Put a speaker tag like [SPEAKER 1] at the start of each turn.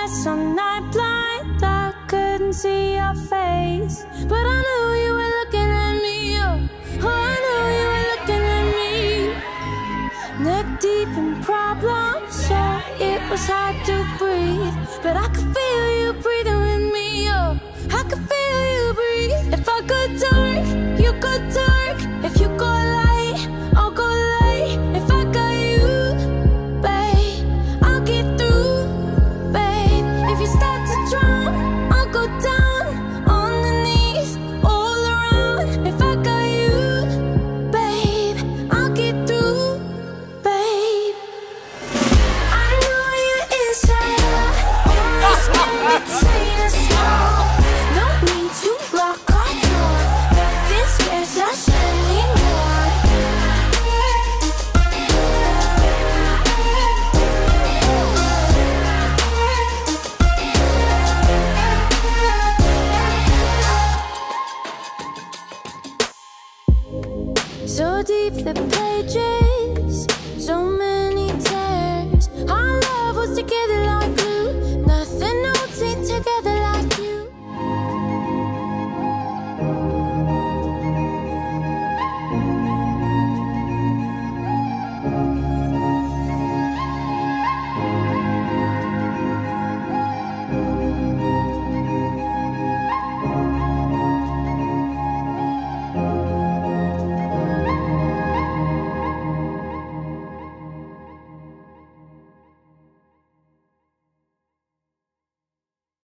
[SPEAKER 1] some night blind, I couldn't see your face, but I knew you were looking at me. Oh, I knew you were looking at me. Neck deep in problems, so it was hard to breathe, but I could feel you breathing with me. Oh, I could feel you breathe. If I could dark, you could dark. If you go light, I'll go light. If I got you, babe, I'll get through, babe. If you start to drown, I'll go down underneath, all around. If I got you, babe, I'll get through, babe. I know you're inside out, only skin between us now. No need to lock our door, nothing scares us anymore. So deep the